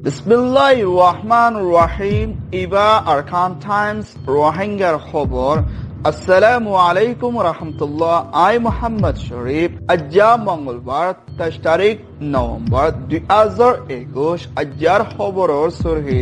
Bismillahirrahmanirrahim. Iba Arakan Times Rohingya Khobor. Assalamu alaikum wa rahmatullah. I Muhammad Sharif. Ajja Mongolbar 23 তারিখ November 2021 আজ্জার খবরর সুরহি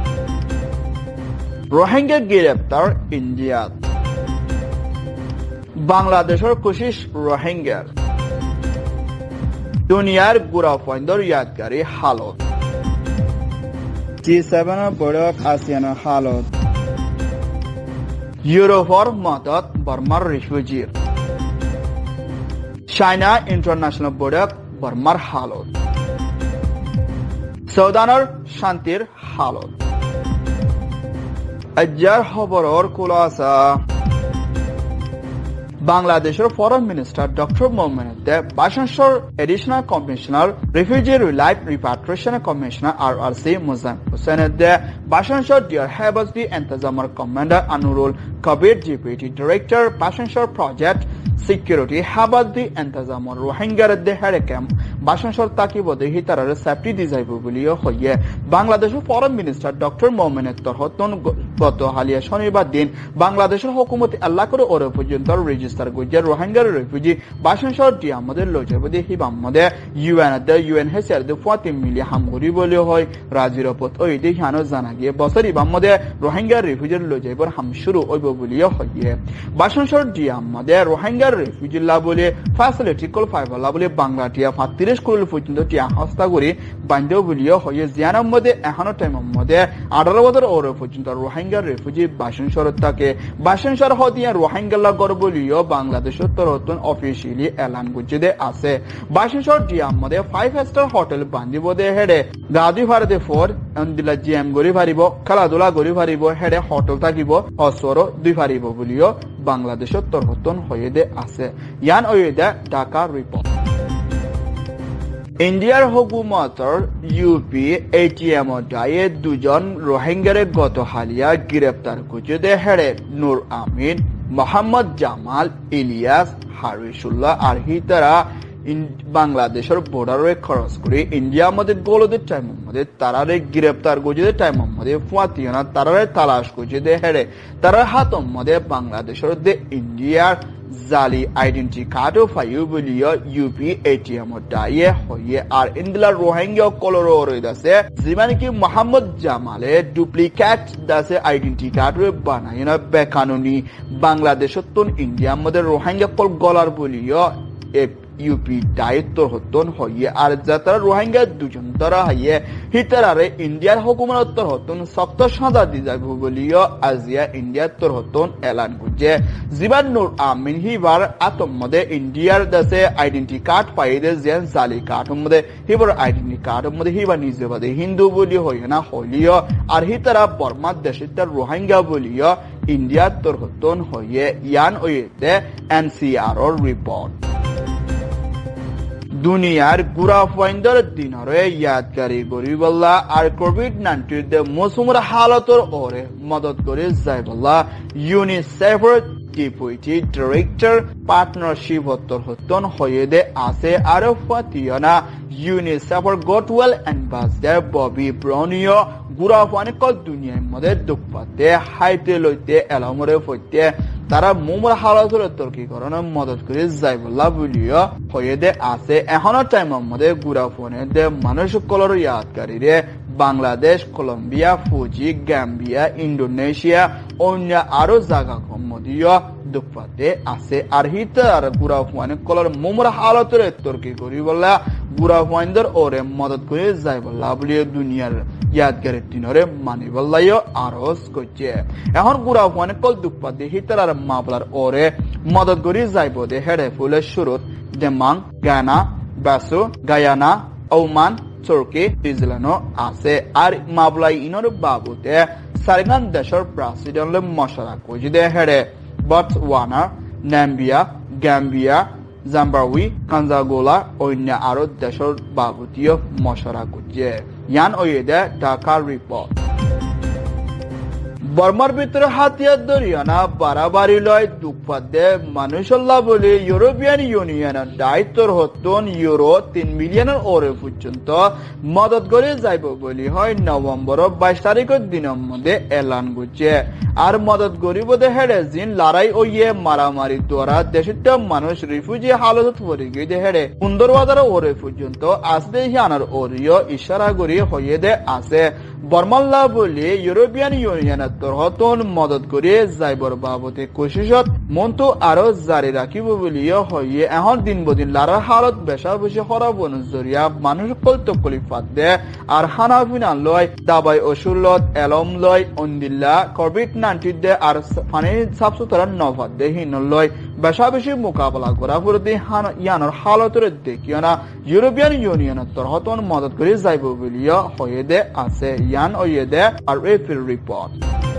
Rohingya গ্রেপ্তার ইন্ডিয়াত বাংলাদেশের কোশিশ রোহিঙ্গার দুনিয়ার গুড়াফন্দর ইয়াদগারি হালত G7 বড়ক আসিয়ানের হালত ইউরোপর মদত বর্মার রিফিউজি চাইনা ইন্টারন্যাশনাল বড়ক বর্মার হালত সৌদানের শান্তির হালত আজ্জার খবরর খুলাসা বাংলাদেশের ফরেন মিনিস্টার ডক্টর মোহাম্মদ বাসনসর additional commissioner refugee relief repatriation commissioner RRC Muzam Hossain বাসনসর ডিয়ার হেবাস দি এন্তাজামার কমান্ডার আনুরুল কবির জিপিটি ডিরেক্টর বাসনসর প্রজেক্ট সিকিউরিটি হেবাস দি এন্তাজামার রোহিঙ্গার হেরেকেম বাসনসর তাকিবদে হিতারার সেফটি দিজাইব বলিও হইয়ে বাংলাদেশের ফরেন মিনিস্টার ডক্টর মোহাম্মদ তরহতন গত হালিয়া শনিবার দিন বাংলাদেশের হুকুমত আল্লাহ করে ওরে পর্যন্ত রেজিস্টার গুজর রোহিঙ্গার রিফিউজি বাসনসর ডিয়ামদের লজবদে হিবামদে UNHCR দে 40 মিলিয়ন হামগুরি বলে হয় রাজিরপত ওই দে হানো জানা গিয়ে বছর ইবামদে রোহিঙ্গার রিফিউজির লজবর হাম শুরু হইব বলিও হইয়ে বাসনসর ডিয়ামদে রোহিঙ্গার রিফিউজি লা বলে ফ্যাসিলিটি কল ফাইবার লা বলে বাংলাটিয়া 30 কোটি পর্যন্ত টিয়া হস্তা করে বান্ধব বলিও হইয়ে জিয়ানার মধ্যে এখনো টাইমের মধ্যে 18 বছর ওরে পর্যন্ত রোহিঙ্গার রিফিউজি বাসনসর থাকে বাসনসর হতিয়া রোহিঙ্গা গর বলিও বাংলাদেশের তরফ অফিসিয়ালি এলান গুজে আছে বাসনসর ডিয়ামদে 5 স্টার হোটেল বান্দিবদে হেডে গাদি ভারতে ফোর অন্দিলা জিএম গরি ভারিব খেলাধুলা গরি ভারিব হেডে হোটেল থাকিব অসর দুই ভারিব বলিও বাংলাদেশের তরফ হয়ে দে আছে ইয়ান ওয়েদে ঢাকা রিপোর্ট ইন্ডিয়ার হুকুমতর ইউপি ATM দায়ে দুজন রোহিঙ্গারে গত হালিয়া গ্রেপ্তার কুচুদে হেড়ে নূর আমিন মোহাম্মদ জামাল ইলিয়াস হারিসুল্লাহ আর হিতারা বাংলাদেশের বর্ডারে খরচ করে ইন্ডিয়া মধ্যে গোলদের টাইমের মধ্যে তারারে গ্রেপ্তার গুজে টাইমের মধ্যে ফুয়াতিয়না তারারে তালাশ গুজে দে হেড়ে তারা হাতম মধ্যে বাংলাদেশের দে ইন্ডিয়ার জালি আইডেন্টি কার্ডও ফাইও বলিও ইউপি ATM দায়ে হইয়ে আর ইন্দিলা রোহিঙ্গা কলরো রইদাছে যিমান কি মোহাম্মদ জামালে ডুপ্লিকেট দাসে আইডেন্টি কার্ড বানায় না বেকানুনি বাংলাদেশত ইন্ডিয়ার মধ্যে রোহিঙ্গা কল গলার বলিও ইউপি দায়িত্ব হতন হইয়ে আর যারা রোহিঙ্গা দুজন তারা হইয়ে হিতারারে ইন্ডিয়ার হুকুমতর হতন শক্ত সাদা দি যাব বলিও আজিয়া ইন্ডিয়ার তর হতন এলান গুজে জীবন নূর আমিন হিবার আতম মধ্যে ইন্ডিয়ার দাসে আইডেন্টি কার্ড পাইদে যেন জালি কার্ড মধ্যে হিবার আইডেন্টি কার্ড মধ্যে হিবা নিজে বাদে হিন্দু বলি হইয়ে না হলিও আর হিতারা বর্মা দেশের তার রোহিঙ্গা বলিও ইন্ডিয়ার তর হতন হইয়ে ইয়ান ওয়েতে NCR রিপোর্ট দুনিয়ার গুড়াফন্দর দিনরে ইয়াদগারি গরিবল্লা আর কোভিড-19 দে মৌসুমের হালতর ওরে মদত করে যাইবল্লা ইউনিসেফের ডেপুটি ডিরেক্টর পার্টনারশিপ হতন হয়ে দে আছে আর ফাতিয়ানা ইউনিসেফের গোটওয়েল অ্যাম্বাসেডর ববি ব্রাউনিও গুড়াফানিকল দুনিয়ার মধ্যে দুঃখপাতে হাইতে লইতে এলামরে ফইতে তারা মুমর হালতর তর্কীকরণে মদত করে যাইবল্লা বলিও হয়ে দে আছে এখনো টাইমের মধ্যে গুড়াফোনে দে মানুষ কলর ইয়াদগারিরে Bangladesh Colombia Fiji Gambia Indonesia অন্য আরো জায়গা মধ্যেও দুঃখপাতে আছে আর হিতার গুড়াফোনে কলর মুমর হালতর তর্কি করি বললা গুড়াফোনদের ওরে মদত করে যাইবল্লা বলিও দুনিয়ার ইয়াদগারের দিনরে মানিবল্লাইও আরজ করছে এখন গুড়াফোনে কল দুঃখপাতে হিতার আর মামলার ওরে মদত করে যাইব দে হেডে ফুলের শুরুত দেমাং গানা বাসু গায়ানা ওমান তুর্কি নিউজিল্যান্ড আছে আর মামলাই ইনর বাবুতে সারিগান দেশের প্রেসিডেন্ট মশলা কুজিদে হেডে বটসওয়ানা নামিবিয়া গাম্বিয়া জিম্বাবুয়ে কাঞ্জাগোলা অন্য আরো দেশের বাবুতীয় মশলা কুজে ইয়ান ওয়েদে ঢাকা রিপোর্ট বর্মার ভিতরে হাতিয়ার দরিয়ানা বাড়াবাড়ি লয় দুঃখাদ্যে মানুষল্লাহ বলে ইউরোপিয়ান ইউনিয়নের দায়িত্বর হতন ইউরো 3 মিলিয়নের ওরে পর্যন্ত মদত করে যাইব বলি হয় নভেম্বর 22 তারিখের দিনের মধ্যে এলান করছে আর মদত গরিব হেড়ে জিন লড়াই ও ইয়ে মারামারি দ্বারা দেশের মানুষ রিফিউজি হালত পড়ে গিয়ে হেড়ে 15,000 ওরে পর্যন্ত আসতে হিয়ানার ওরিও ইশারা করি হয়ে দে আছে বর্মাল্লাহ বলে ইউরোপিয়ান ইউনিয়নের তরহতন মদত করে যাইবর বাবদে কোশিশত মন্তু আরো জারি রাখিব বলিও হয়ে এখন দিন বদিন লারার হালত বেশা বেশি হরা বনজরিয়া মানুষ কলতকলিফাত দে আর হানাফিনা লয় দাবাই অসুলত এলম লয় অন্দিল্লা কোভিড-19 দে আর পানি সাফসুতরা নভাত দে হিন লয় বেশা বেশি মোকাবেলা করা প্রতি ইয়ানোর হালতের দেখিও না ইউরোপিয়ান ইউনিয়নের তরহতন মদত করে যাইব বলিও হয়ে দে আছে ইয়ান ওয়ে দে আর এপ্রিল রিপোর্ট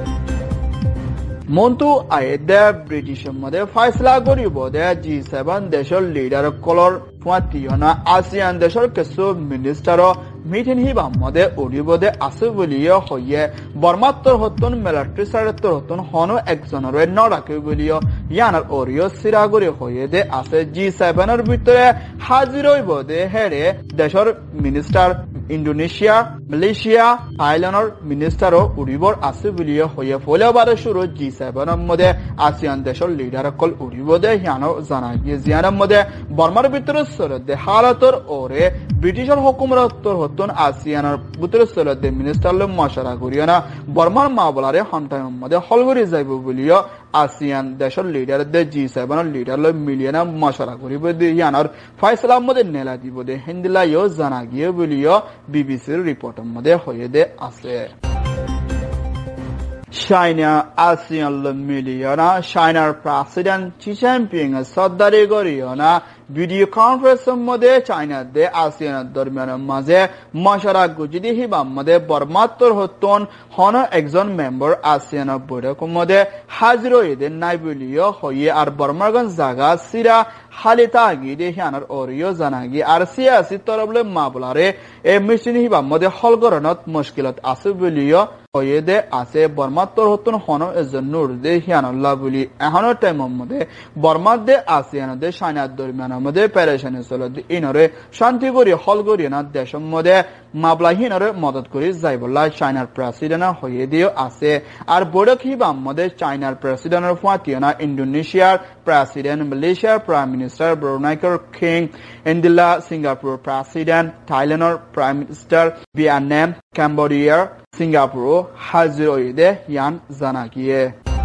মন্তু আয়েদে ব্রিটিশের মধ্যে ফাইসলা করিব দে G7 দেশের লিডার কলর ফুয়াতিয়না আসিয়ান দেশের কিছু মিনিস্টার মিটিং হিবাম মধ্যে উড়িব দে আছে বলিও হইয়ে বর্মাত্তর হতন মিলিটারি সাইডের হতন হন একজনের ন রাখে বলিও ইয়ানার ওরিও সিরাগরি হয়ে দে আছে G7 এর ভিতরে হাজির হইব দে হেরে দেশের মিনিস্টার ইন্দোনেশিয়া মালয়েশিয়া থাইল্যান্ডের মিনিস্টারও উড়িবর আছে বলিও হইয়ে ফলেবারে শুরু G7 এর মধ্যে আসিয়ান দেশের লিডার কল উড়িব দে ইয়ানো জানা গিয়ে জিয়ানের মধ্যে বর্মার ভিতরে সরদে হালাতর ওরে ব্রিটিশের হুকুমতর হতন আসিয়ানের ভিতরে সরদে মিনিস্টার ল মশারা করিও না বর্মার মাবলারে হন্টাইম মধ্যে হলগরি যাইব বলিও আসিয়ান দেশের লিডার দে G7 এর লিডার ল মিলিয়না মশারা করিব দে ইয়ানোর ফয়সালার মধ্যে নেলা দিব দে হিন্দিলাইও জানা গিয়ে বলিও বিবিসির রিপোর্টের মধ্যে হয়ে দে আছে China ASEAN মিলিয়না চাইনার প্রেসিডেন্ট শি জিনপিং সদ্দারি করিয়না ভিডিও কনফারেন্সের মধ্যে চাইনা দে আসিয়ানের দরমিয়ানের মাঝে মশারা গুজিদি হিবাম মধ্যে বর্মাত্তর হতন হন একজন মেম্বার আসিয়ানের বৈঠকের মধ্যে হাজির হইতে নাই বলিও হইয়ে আর বর্মারগঞ্জ জায়গা সিরা হালিতা গিয়ে হিয়ানার ওরিও জানাগি আর সিয়াসি তরফলে মাবলারে এ মিশন হিবাম মধ্যে হলগরণত মুশকিলত আছে বলিও হয়ে দে আছে বর্মাত্তর হতন হন এজন নূর দে হিয়ানুল্লাহ বলি এখনের টাইমের মধ্যে বর্মার দে আসিয়ান দে চাইনার দরমিয়ান মধ্যে পেরেশানি চলত ইনরে শান্তি করি হল করি না দেশের মধ্যে মাবলাহীনরে মদত করি যাইবল্লা চাইনার প্রেসিডেন্ট হয়ে দিও আছে আর বৈঠক হিবাম মধ্যে চাইনার প্রেসিডেন্টের ফাতিয়না ইন্দোনেশিয়ার প্রেসিডেন্ট মালয়েশিয়ার প্রাইম মিনিস্টার ব্রুনাইর কিং ইন্দিলা সিঙ্গাপুর প্রেসিডেন্ট থাইল্যান্ডের প্রাইম মিনিস্টার ভিয়েতনাম ক্যাম্বোডিয়ার সিঙ্গাপুর হাজির হইতে ইয়ান জানা গিয়ে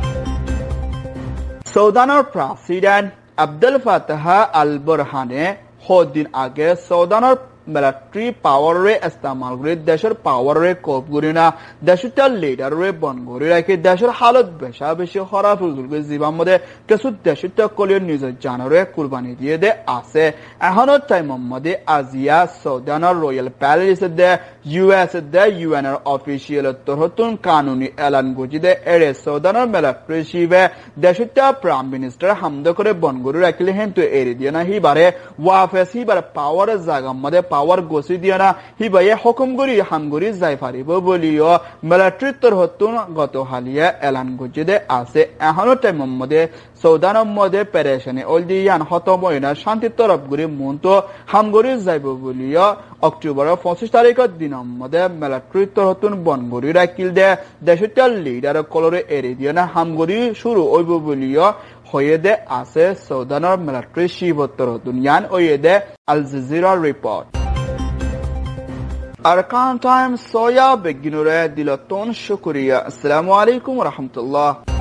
সুদানের প্রেসিডেন্ট আব্দুল ফাতাহ আল বুরহানে হদিন আগে সুদানের মিলিটারি পাওয়ারে ইস্তেমাল করে দেশের পাওয়ারে কোপ করি না দেশের লিডারে বন করে রাখি দেশের হালত বেশা বেশি খারাপ হয়ে জীবন মধ্যে কিছু দেশের কলির নিজের জানরে কুরবানি দিয়ে দে আছে এখনের টাইমের মধ্যে আজিয়া সৌদানের রয়্যাল প্যালেস দে US দে UN এর অফিসিয়াল তরহতুন কানুনি এলান গুজি দে এরে সৌদানের মিলিটারি শিবে দেশের প্রাইম মিনিস্টার হামদ করে বন করে রাখলে হেন্তু এরি দিয়ে না হিবারে ওয়াফেস হিবারে পাওয়ারের জায়গা মধ্যে পাওয়ার গোসি দিয়া না হিবাই হুকুম করি হামগরি যাই পারিব বলিও মিলিটারি তরহতুন গত হালিয়া এলান গুজি দে আছে এখনের টাইমের মধ্যে সৌদানের মধ্যে পেরেশানি অলদিয়ান খতম হয় না শান্তি তরফ গরি মন্ত হামগরি যাইব বলিও অক্টোবর 25 তারিখের দিনের মধ্যে মিলিটারি তরহতুন বনগরি রাখিল দে দেশের লিডার কলরে এরি দিয়া না হামগরি শুরু হইব বলিও হয়ে দে আছে সৌদানের মিলিটারি শিবত্তর দুনিয়ান হয়ে দে Al Jazeera report Arakan Times soya beginure dilaton shukriya. Assalamu alaikum wa rahmatullah.